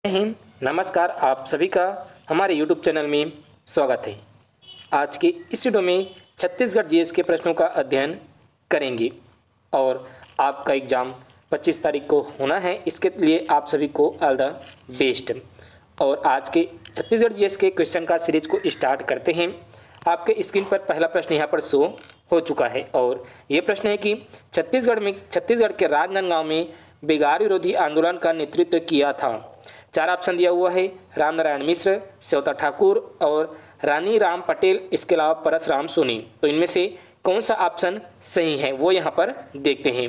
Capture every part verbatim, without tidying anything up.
हिंद नमस्कार, आप सभी का हमारे यूट्यूब चैनल में स्वागत है। आज के इस वीडियो में छत्तीसगढ़ जीएस के प्रश्नों का अध्ययन करेंगे और आपका एग्ज़ाम पच्चीस तारीख को होना है। इसके लिए आप सभी को ऑल द बेस्ट। और आज के छत्तीसगढ़ जीएस के क्वेश्चन का सीरीज को स्टार्ट करते हैं। आपके स्क्रीन पर पहला प्रश्न यहाँ पर शो हो चुका है और ये प्रश्न है कि छत्तीसगढ़ में छत्तीसगढ़ के राजनांदगांव में बिगाड़ विरोधी आंदोलन का नेतृत्व किया था। चार ऑप्शन दिया हुआ है, रामनारायण मिश्र, सेवता ठाकुर और रानी राम पटेल, इसके अलावा परसराम सोनी। तो इनमें से कौन सा ऑप्शन सही है वो यहाँ पर देखते हैं।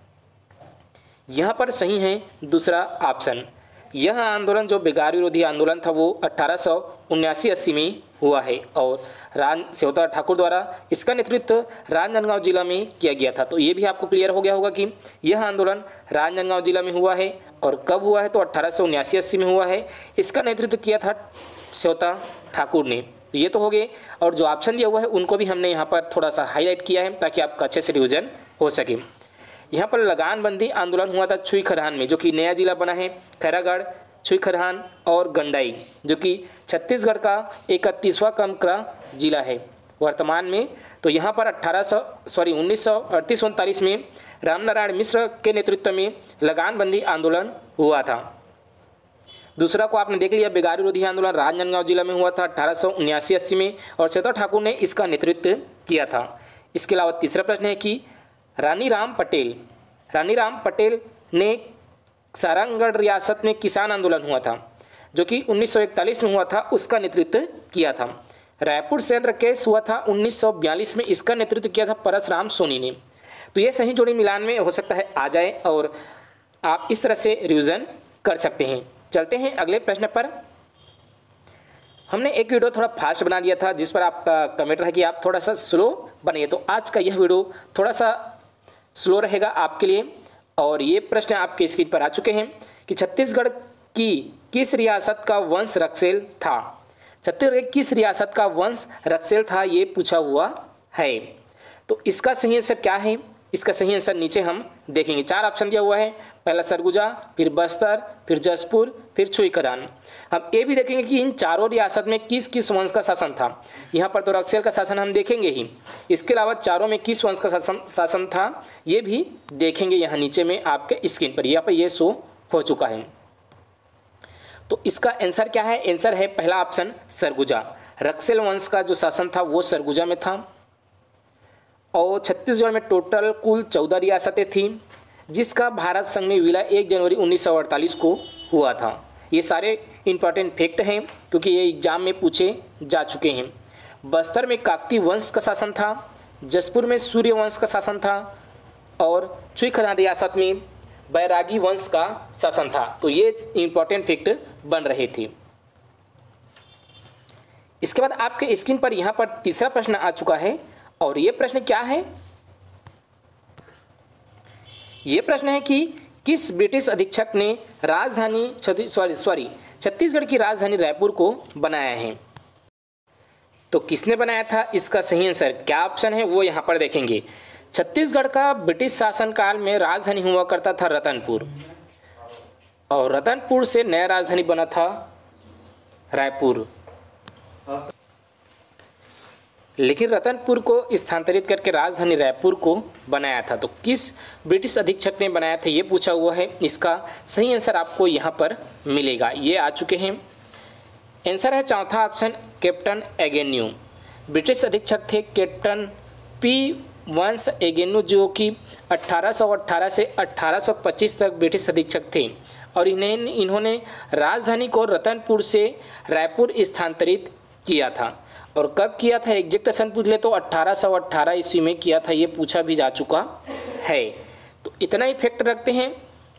यहाँ पर सही है दूसरा ऑप्शन। यह आंदोलन जो बिगाड़ विरोधी आंदोलन था वो अट्ठारह सौ उन्यासी अस्सी में हुआ है और रान सेवता ठाकुर द्वारा इसका नेतृत्व राजनांदगांव जिला में किया गया था। तो ये भी आपको क्लियर हो गया होगा कि यह आंदोलन राजनांदगांव जिला में हुआ है और कब हुआ है तो अट्ठारह सौ उन्यासी अस्सी में हुआ है। इसका नेतृत्व किया था सेवता ठाकुर ने। ये तो हो गए और जो ऑप्शन दिया हुआ है उनको भी हमने यहाँ पर थोड़ा सा हाईलाइट किया है ताकि आपका अच्छे से रिविजन हो सके। यहाँ पर लगानबंदी आंदोलन हुआ था छुई खदान में, जो कि नया जिला बना है। खैरागढ़, छुई खदान और गंडाई, जो कि छत्तीसगढ़ का इकतीसवां क्रम का जिला है वर्तमान में। तो यहाँ पर अट्ठारह सौ सॉरी उन्नीस सौ अड़तीस उनतालीस में रामनारायण मिश्र के नेतृत्व में लगानबंदी आंदोलन हुआ था। दूसरा को आपने देख लिया, बिगाड़ विरोधी आंदोलन राजनांदगांव जिला में हुआ था अट्ठारह सौ उन्यासी अस्सी में और सेवता ठाकुर ने इसका नेतृत्व किया था। इसके अलावा तीसरा प्रश्न है कि रानी राम पटेल रानी राम पटेल ने सारंगगढ़ रियासत में किसान आंदोलन हुआ था जो कि उन्नीस सौ इकतालीस में हुआ था, उसका नेतृत्व किया था। रायपुर संयंत्र केस हुआ था उन्नीस सौ बयालीस में, इसका नेतृत्व किया था परसराम सोनी ने। तो ये सही जोड़ी मिलान में हो सकता है आ जाए और आप इस तरह से रिवीजन कर सकते हैं। चलते हैं अगले प्रश्न पर। हमने एक वीडियो थोड़ा फास्ट बना दिया था जिस पर आपका कमेंट रहा कि आप थोड़ा सा स्लो बनिए, तो आज का यह वीडियो थोड़ा सा स्लो रहेगा आपके लिए। और ये प्रश्न आपके स्क्रीन पर आ चुके हैं कि छत्तीसगढ़ की किस रियासत का वंश रक्सेल था। छत्तीसगढ़ की किस रियासत का वंश रक्सेल था ये पूछा हुआ है। तो इसका सही आंसर क्या है, इसका सही आंसर नीचे हम देखेंगे। चार ऑप्शन दिया हुआ है, पहला सरगुजा, फिर बस्तर, फिर जसपुर, फिर छुई खदान। हम ये भी देखेंगे कि इन चारों रियासत में किस किस वंश का शासन था। यहाँ पर तो रक्सेल का शासन हम देखेंगे ही, इसके अलावा चारों में किस वंश का शासन शासन था ये भी देखेंगे। यहाँ नीचे में आपके स्क्रीन पर यहाँ पर ये शो हो चुका है। तो इसका आंसर क्या है, आंसर है पहला ऑप्शन सरगुजा। रक्सेल वंश का जो शासन था वो सरगुजा में था और छत्तीसगढ़ में टोटल कुल चौदह रियासतें थीं जिसका भारत संघ में विलय एक जनवरी उन्नीस सौ अड़तालीस को हुआ था। ये सारे इंपॉर्टेंट फैक्ट हैं क्योंकि ये एग्जाम में पूछे जा चुके हैं। बस्तर में काकती वंश का शासन था, जसपुर में सूर्य वंश का शासन था और छुई खदान रियासत में बैरागी वंश का शासन था। तो ये इंपॉर्टेंट फैक्ट बन रहे थे। इसके बाद आपके स्क्रीन पर यहाँ पर तीसरा प्रश्न आ चुका है और ये प्रश्न क्या है, ये प्रश्न है कि किस ब्रिटिश अधीक्षक ने राजधानी सॉरी सॉरी छत्तीसगढ़ की राजधानी रायपुर को बनाया है। तो किसने बनाया था, इसका सही आंसर क्या ऑप्शन है वो यहाँ पर देखेंगे। छत्तीसगढ़ का ब्रिटिश शासनकाल में राजधानी हुआ करता था रतनपुर और रतनपुर से नया राजधानी बना था रायपुर, लेकिन रतनपुर को स्थानांतरित करके राजधानी रायपुर को बनाया था। तो किस ब्रिटिश अधीक्षक ने बनाया था ये पूछा हुआ है, इसका सही आंसर आपको यहाँ पर मिलेगा। ये आ चुके हैं। आंसर है चौथा ऑप्शन कैप्टन एगेन्यू। ब्रिटिश अधीक्षक थे कैप्टन पी वंश एगेन्यू जो कि अट्ठारह सौ अठारह से अट्ठारह सौ पच्चीस तक ब्रिटिश अधीक्षक थे और इन्हें इन्होंने राजधानी को रतनपुर से रायपुर स्थानांतरित किया था। और कब किया था एग्जैक्ट सन पूछ ले तो अट्ठारह सौ अठारह ईस्वी में किया था, ये पूछा भी जा चुका है। तो इतना ही फैक्ट रखते हैं।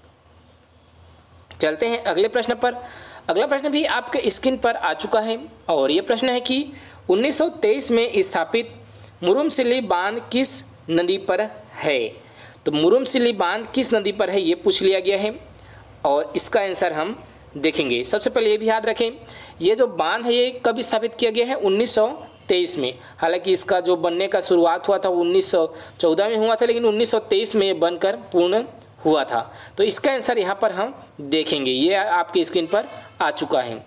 चलते हैं अगले प्रश्न पर। अगला प्रश्न भी आपके स्क्रीन पर आ चुका है और ये प्रश्न है कि उन्नीस सौ तेईस में स्थापित मुरुमसिल्ली बांध किस नदी पर है। तो मुरुमसिल्ली बांध किस नदी पर है ये पूछ लिया गया है और इसका आंसर हम देखेंगे। सबसे पहले ये भी याद रखें, ये जो बांध है ये कब स्थापित किया गया है, उन्नीस सौ तेईस में। हालांकि इसका जो बनने का शुरुआत हुआ था वो उन्नीस सौ चौदह में हुआ था, लेकिन उन्नीस सौ तेईस में ये बनकर पूर्ण हुआ था। तो इसका आंसर यहाँ पर हम देखेंगे, ये आपकी स्क्रीन पर आ चुका है।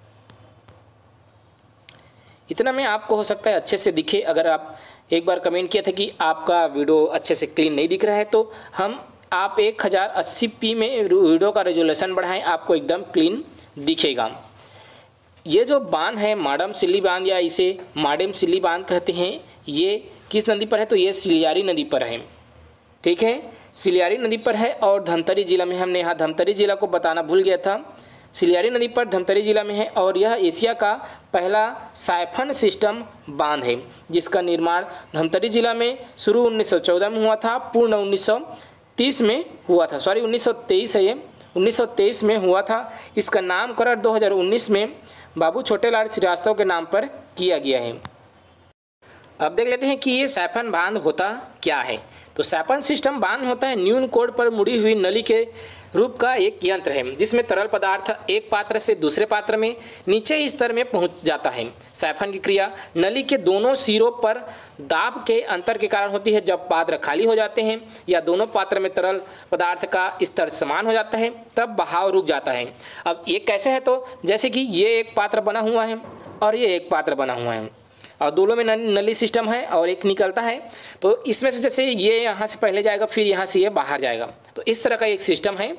इतना में आपको हो सकता है अच्छे से दिखे। अगर आप एक बार कमेंट किया था कि आपका वीडियो अच्छे से क्लीन नहीं दिख रहा है, तो हम आप एक हज़ार अस्सी पी में वीडियो का रेजोल्यूशन बढ़ाएं, आपको एकदम क्लीन दिखेगा। ये जो बांध है माडम सिल्ली बांध या इसे माडेम सिल्ली बांध कहते हैं, ये किस नदी पर है? तो ये सिलियारी नदी पर है। ठीक है, सिलियारी नदी पर है और धमतरी जिला में। हमने यहाँ धमतरी जिला को बताना भूल गया था। सिलियारी नदी पर धमतरी जिला में है और यह एशिया का पहला साइफन सिस्टम बांध है, जिसका निर्माण धमतरी जिला में शुरू उन्नीस सौ चौदह में हुआ था, पूर्ण उन्नीस सौ तीस में हुआ था। सॉरी उन्नीस सौ तेईस है, ये उन्नीस सौ तेईस में हुआ था। इसका नामकरण दो हज़ार उन्नीस में बाबू छोटेलाल श्रीवास्तव के नाम पर किया गया है। अब देख लेते हैं कि ये साइफन बांध होता क्या है। तो साइफन सिस्टम बांध होता है न्यून कोड पर मुड़ी हुई नली के रूप का एक यंत्र है, जिसमें तरल पदार्थ एक पात्र से दूसरे पात्र में नीचे स्तर में पहुंच जाता है। साइफन की क्रिया नली के दोनों सिरों पर दाब के अंतर के कारण होती है। जब पात्र खाली हो जाते हैं या दोनों पात्र में तरल पदार्थ का स्तर समान हो जाता है, तब बहाव रुक जाता है। अब ये कैसे है? तो जैसे कि ये एक पात्र बना हुआ है और ये एक पात्र बना हुआ है और दोनों में नली सिस्टम है और एक निकलता है। तो इसमें से जैसे ये यहाँ से पहले जाएगा, फिर यहाँ से ये बाहर जाएगा, तो इस तरह का एक सिस्टम है।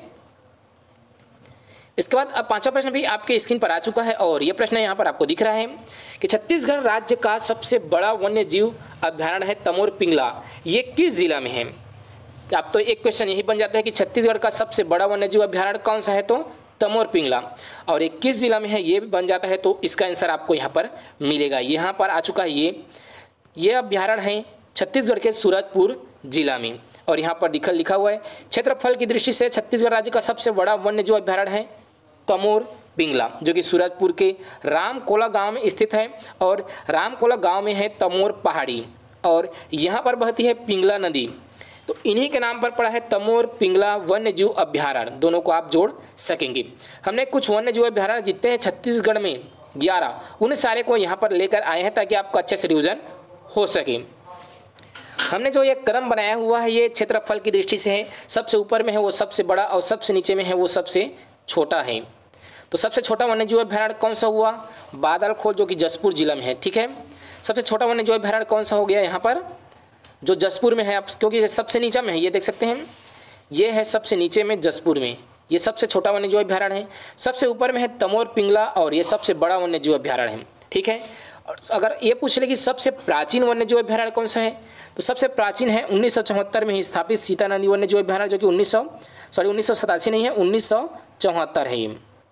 इसके बाद अब पांचवा प्रश्न भी आपके स्क्रीन पर आ चुका है और ये प्रश्न यहाँ पर आपको दिख रहा है कि छत्तीसगढ़ राज्य का सबसे बड़ा वन्य जीव अभ्यारण्य है तमोर पिंगला, ये किस जिला में है? अब तो एक क्वेश्चन यही बन जाता है कि छत्तीसगढ़ का सबसे बड़ा वन्य जीव अभ्यारण्य कौन सा है? तो तमोर पिंगला। और ये किस जिला में है ये भी बन जाता है, तो इसका आंसर आपको यहाँ पर मिलेगा। यहाँ पर आ चुका है ये ये अभ्यारण्य है छत्तीसगढ़ के सूरजपुर जिला में और यहाँ पर लिखा लिखा हुआ है क्षेत्रफल की दृष्टि से छत्तीसगढ़ राज्य का सबसे बड़ा वन्य जीव अभ्यारण्य है तमोर पिंगला, जो कि सूरजपुर के रामकोला गांव में स्थित है। और रामकोला गांव में है तमोर पहाड़ी और यहाँ पर बहती है पिंगला नदी, तो इन्हीं के नाम पर पड़ा है तमोर पिंगला वन्य जीव अभ्यारण्य। दोनों को आप जोड़ सकेंगे। हमने कुछ वन्य जीव अभ्यारण्य जितने हैं छत्तीसगढ़ में ग्यारह, उन सारे को यहाँ पर लेकर आए हैं ताकि आपको अच्छे से रिविजन हो सके। हमने जो ये क्रम बनाया हुआ है ये क्षेत्रफल की दृष्टि से है, सबसे ऊपर में है वो सबसे बड़ा और सबसे नीचे में है वो सबसे छोटा है। तो सबसे छोटा वन्य जीव अभ्यारण्य कौन सा हुआ? बादलखोल, जो कि जसपुर जिला में है। ठीक है, सबसे छोटा वन्य जीव अभ्यारण्य कौन सा हो गया यहाँ पर? जो जसपुर में है, आप क्योंकि ये सबसे नीचे में है, ये देख सकते हैं, ये है सबसे नीचे में जसपुर में, ये सबसे छोटा वन्य जीव अभ्यारण्य है। सबसे ऊपर में है तमोर पिंगला और ये सबसे बड़ा वन्य जीव अभ्यारण्य है। ठीक है, और अगर ये पूछ ले कि सबसे प्राचीन वन्य जीव अभ्यारण्य कौन सा है, तो सबसे प्राचीन है उन्नीस सौ चौहत्तर में स्थापित सीता नदी वन्य जीव अभ्यारण्य, जो कि उन्नीस सौ सॉरी उन्नीस सौ सतासी नहीं है, उन्नीस सौ चौहत्तर है ये।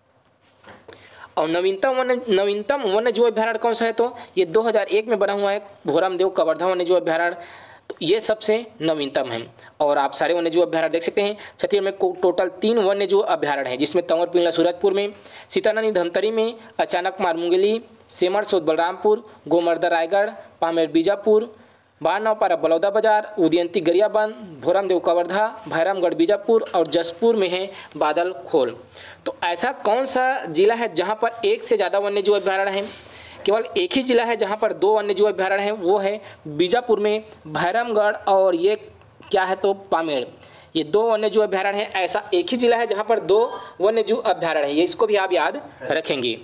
और नवीनतम वन्य नवीनतम वन्य जीव अभ्यारण्य कौन सा है? तो ये दो हज़ार एक में बना हुआ है भोरमदेव कवर्धा वन्य जीव अभ्यारण्य, तो ये सबसे नवीनतम है। और आप सारे वन्य जीव अभ्यारण्य देख सकते हैं। छत्तीसगढ़ में टोटल तीन वन्य जीव अभ्यारण्य है, जिसमें तमोर पिंगला सूरजपुर में, सीतानदी धमतरी में, अचानक मार मुंगेली, सेमर सोद बलरामपुर, गोमर्दा रायगढ़, पामेर बीजापुर, बारनौपारा बलौदा बाजार, उदयंती गरियाबंद, भोरमदेव कवर्धा, भैरमगढ़ बीजापुर और जसपुर में है बादल खोल। तो ऐसा कौन सा जिला है जहां पर एक से ज़्यादा वन्य जीव अभ्यारण्य है? केवल एक ही जिला है जहां पर दो वन्य जीव अभ्यारण्य है, वो है बीजापुर में भैरमगढ़ और ये क्या है तो पामेड़, ये दो वन्य जीव अभ्यारण्य है। ऐसा एक ही जिला है जहां पर दो वन्य जीव अभ्यारण्य है, ये इसको भी आप याद रखेंगे।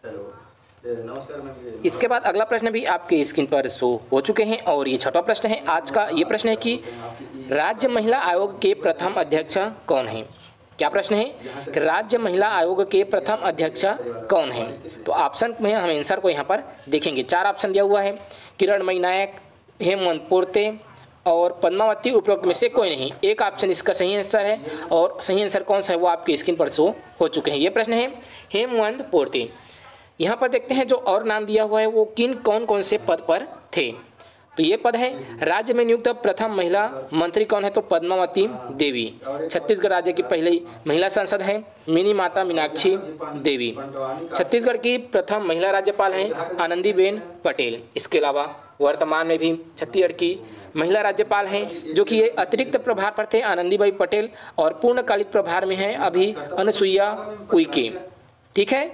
इसके बाद अगला प्रश्न भी आपके स्क्रीन पर शो हो चुके हैं और ये छठवां प्रश्न है आज का। ये प्रश्न है कि राज्य महिला आयोग के प्रथम अध्यक्ष कौन है? क्या प्रश्न है कि राज्य महिला आयोग के प्रथम अध्यक्ष कौन है? तो ऑप्शन में हम आंसर को यहाँ पर देखेंगे। चार ऑप्शन दिया हुआ है, किरणमयी नायक, हेमवंत पोर्ते और पद्मावती, उपरोक्त में से कोई नहीं। एक ऑप्शन इसका सही आंसर है और सही आंसर कौन सा है वो आपके स्क्रीन पर शो हो चुके हैं। ये प्रश्न है हेमवंत पोर्ते। यहाँ पर देखते हैं जो और नाम दिया हुआ है वो किन कौन कौन से पद पर थे। तो ये पद है राज्य में नियुक्त प्रथम महिला मंत्री कौन है? तो पद्मावती देवी। छत्तीसगढ़ राज्य की पहली महिला सांसद है मिनी माता मीनाक्षी देवी। छत्तीसगढ़ की प्रथम महिला राज्यपाल है आनंदीबेन पटेल। इसके अलावा वर्तमान में भी छत्तीसगढ़ की महिला राज्यपाल हैं जो कि ये अतिरिक्त प्रभार पर थे आनंदीबाई पटेल और पूर्णकालिक प्रभार में है अभी अनसुईया उइके। ठीक है,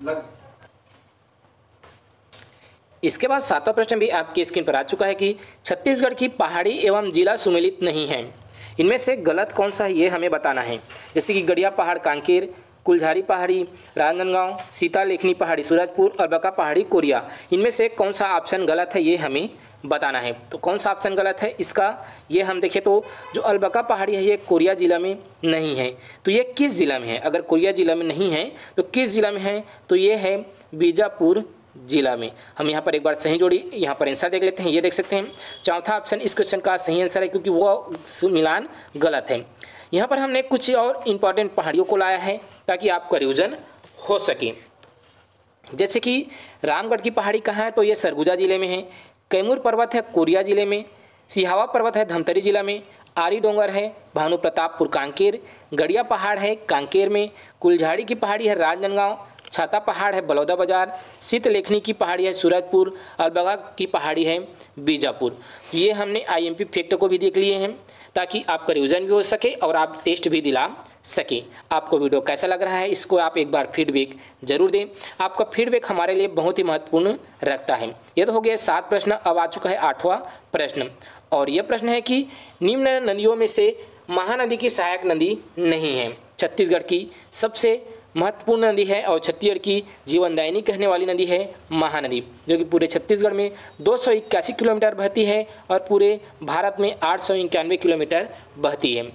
इसके बाद सातवां प्रश्न भी आपकी स्क्रीन पर आ चुका है कि छत्तीसगढ़ की पहाड़ी एवं जिला सुमेलित नहीं है। इनमें से गलत कौन सा है ये हमें बताना है। जैसे कि गड़िया पहाड़ कांकेर, कुलझारी पहाड़ी राजनांदगांव, सीता लेखनी पहाड़ी सूरजपुर और बका पहाड़ी कोरिया, इनमें से कौन सा ऑप्शन गलत है ये हमें बताना है। तो कौन सा ऑप्शन गलत है इसका, ये हम देखें तो जो अलबका पहाड़ी है ये कोरिया जिला में नहीं है। तो ये किस जिला में है, अगर कोरिया जिला में नहीं है तो किस जिला में है, तो ये है बीजापुर जिला में। हम यहाँ पर एक बार सही जोड़ी यहाँ पर आंसर देख लेते हैं। ये देख सकते हैं चौथा ऑप्शन इस क्वेश्चन का सही आंसर है, क्योंकि वो मिलान गलत है। यहाँ पर हमने कुछ और इम्पॉर्टेंट पहाड़ियों को लाया है ताकि आपका रिवीजन हो सके। जैसे कि रामगढ़ की पहाड़ी कहाँ है, तो ये सरगुजा जिले में है। कैमूर पर्वत है कोरिया जिले में। सिहावा पर्वत है धमतरी जिला में। आरी डोंगर है भानु प्रतापपुर कांकेर। गड़िया पहाड़ है कांकेर में। कुलझाड़ी की पहाड़ी है राजनांदगांव। छाता पहाड़ है बलौदाबाजार। शीतलेखनी की पहाड़ी है सूरजपुर। अलबगा की पहाड़ी है बीजापुर। ये हमने आईएमपी फैक्ट को भी देख लिए हैं ताकि आपका रिवीजन भी हो सके और आप टेस्ट भी दिला सके। आपको वीडियो कैसा लग रहा है इसको आप एक बार फीडबैक जरूर दें। आपका फीडबैक हमारे लिए बहुत ही महत्वपूर्ण रखता है। ये तो हो गया सात प्रश्न, अब आ चुका है आठवां प्रश्न और यह प्रश्न है कि निम्न नदियों में से महानदी की सहायक नदी नहीं है। छत्तीसगढ़ की सबसे महत्वपूर्ण नदी है और छत्तीसगढ़ की जीवनदायिनी कहने वाली नदी है महानदी, जो कि पूरे छत्तीसगढ़ में दो सौ इक्यासी किलोमीटर बहती है और पूरे भारत में आठ सौ इक्यानवे किलोमीटर बहती है।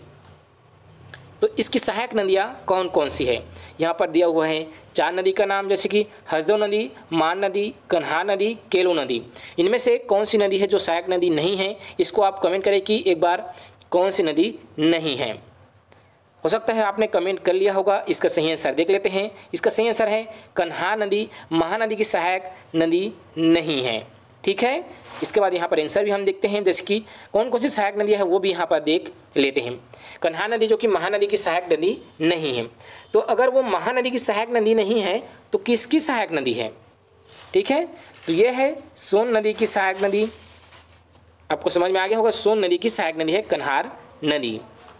तो इसकी सहायक नदियाँ कौन कौन सी है, यहाँ पर दिया हुआ है चार नदी का नाम, जैसे कि हसदेव नदी, मान नदी, कन्हार नदी, केलो नदी। इनमें से कौन सी नदी है जो सहायक नदी नहीं है, इसको आप कमेंट करें कि एक बार कौन सी नदी नहीं है। हो सकता है आपने कमेंट कर लिया होगा। इसका सही आंसर देख लेते हैं। इसका सही आंसर है कन्हार नदी महानदी की सहायक नदी नहीं है। ठीक है, इसके बाद यहाँ पर आंसर भी हम देखते हैं, जैसे कि कौन कौन सी सहायक नदियाँ है वो भी यहाँ पर देख लेते हैं। कन्हार नदी जो कि महानदी की सहायक नदी नहीं है, तो अगर वो महानदी की सहायक नदी नहीं है तो किसकी सहायक नदी है? ठीक है, तो ये है सोन नदी की सहायक नदी। आपको समझ में आ गया होगा, सोन नदी की सहायक नदी है कन्हार नदी।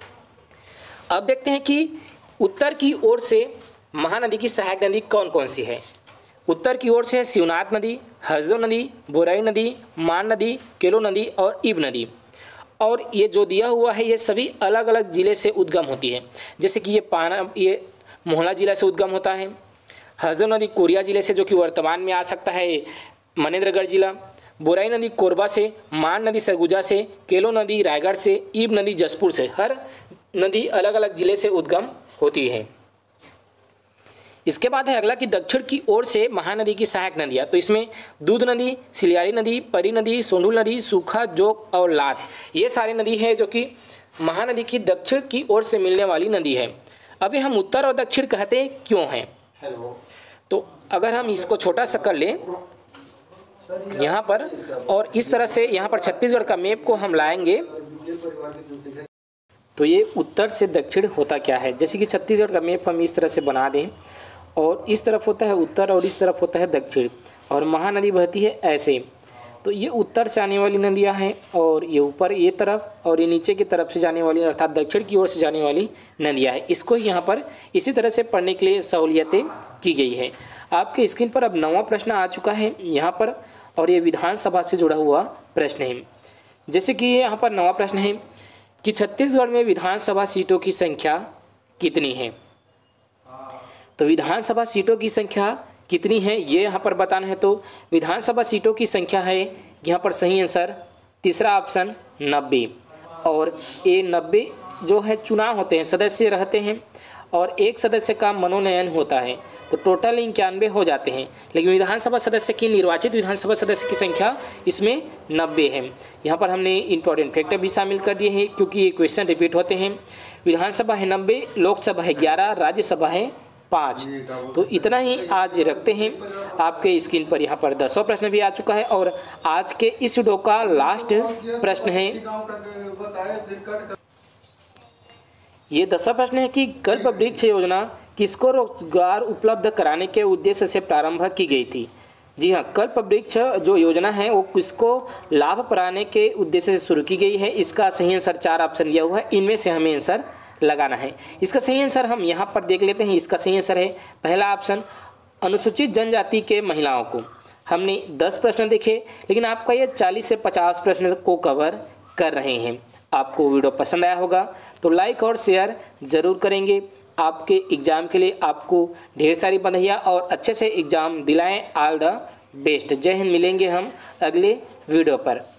अब देखते हैं कि उत्तर की ओर से महानदी की सहायक नदी कौन कौन सी है। उत्तर की ओर से शिवनाथ नदी, हसदेव नदी, बोराई नदी, मान नदी, केलो नदी और इब नदी। और ये जो दिया हुआ है ये सभी अलग अलग जिले से उद्गम होती है। जैसे कि ये पाना ये मोहला जिला से उद्गम होता है। हसदेव नदी कोरिया जिले से, जो कि वर्तमान में आ सकता है मनेन्द्रगढ़ जिला। बोराई नदी कोरबा से, मान नदी सरगुजा से, केलो नदी रायगढ़ से, इब नदी जसपुर से। हर नदी अलग अलग जिले से उद्गम होती है। इसके बाद है अगला कि दक्षिण की ओर से महानदी की सहायक नदियाँ, तो इसमें दूध नदी, सिलियारी नदी, परी नदी, सोंढुल नदी, सूखा, जोग और लात, ये सारी नदी है जो कि महानदी की दक्षिण की ओर से मिलने वाली नदी है। अभी हम उत्तर और दक्षिण कहते क्यों हैं? तो अगर हम इसको छोटा सा कर लें यहाँ पर और इस तरह से यहाँ पर छत्तीसगढ़ का मैप को हम लाएंगे, तो ये उत्तर से दक्षिण होता क्या है। जैसे कि छत्तीसगढ़ का मैप हम इस तरह से बना दें और इस तरफ होता है उत्तर और इस तरफ होता है दक्षिण और महानदी बहती है ऐसे। तो ये उत्तर से आने वाली नदियाँ हैं और ये ऊपर ये तरफ और ये नीचे की तरफ से जाने वाली अर्थात दक्षिण की ओर से जाने वाली नदियाँ हैं। इसको यहाँ पर इसी तरह से पढ़ने के लिए सहूलियतें की गई है। आपके स्क्रीन पर अब नौवां प्रश्न आ चुका है यहाँ पर और ये विधानसभा से जुड़ा हुआ प्रश्न है। जैसे कि यहाँ पर नौवां प्रश्न है कि छत्तीसगढ़ में विधानसभा सीटों की संख्या कितनी है। तो विधानसभा सीटों की संख्या कितनी है ये यहाँ पर बताना है। तो विधानसभा सीटों की संख्या है यहाँ पर सही आंसर तीसरा ऑप्शन नब्बे। और ये नब्बे जो है चुनाव होते हैं, सदस्य रहते हैं और एक सदस्य का मनोनयन होता है, तो टोटल इक्यानवे हो जाते हैं। लेकिन विधानसभा सदस्य की निर्वाचित विधानसभा सदस्य की संख्या इसमें नब्बे है। यहाँ पर हमने इंपॉर्टेंट फैक्टर भी शामिल कर दिए हैं क्योंकि ये क्वेश्चन रिपीट होते हैं। विधानसभा है नब्बे, लोकसभा है ग्यारह, राज्यसभा है पाँच। तो इतना ही आज रखते हैं। आपके स्क्रीन पर यहाँ पर दसवां प्रश्न भी आ चुका है और आज के इस वीडियो का लास्ट प्रश्न है। ये दसवां प्रश्न है कि कल्प वृक्ष योजना किसको रोजगार उपलब्ध कराने के उद्देश्य से प्रारंभ की गई थी। जी हाँ, कल्प वृक्ष जो योजना है वो किसको लाभ पाने के उद्देश्य से शुरू की गई है। इसका सही आंसर चार ऑप्शन दिया हुआ है, इनमें से हमें आंसर लगाना है। इसका सही आंसर हम यहाँ पर देख लेते हैं। इसका सही आंसर है पहला ऑप्शन अनुसूचित जनजाति के महिलाओं को। हमने दस प्रश्न देखे लेकिन आपका ये चालीस से पचास प्रश्न को कवर कर रहे हैं। आपको वीडियो पसंद आया होगा तो लाइक और शेयर ज़रूर करेंगे। आपके एग्ज़ाम के लिए आपको ढेर सारी बधाइयाँ और अच्छे से एग्ज़ाम दिलाएं। All the best. जय हिंद। मिलेंगे हम अगले वीडियो पर।